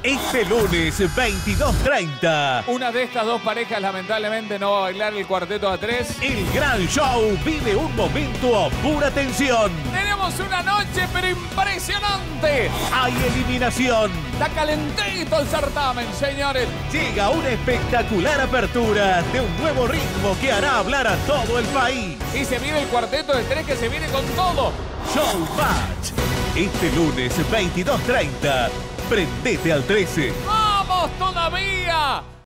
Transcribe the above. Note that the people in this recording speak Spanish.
Este lunes 22:30. Una de estas dos parejas lamentablemente no va a bailar el cuarteto a tres. El gran show vive un momento a pura tensión. Tenemos una noche pero impresionante. Hay eliminación. Está calentito el certamen, señores. Llega una espectacular apertura de un nuevo ritmo que hará hablar a todo el país. Y se viene el cuarteto de tres que se viene con todo. Showmatch. Este lunes 22:30. Prendete al 13. ¡Vamos todavía!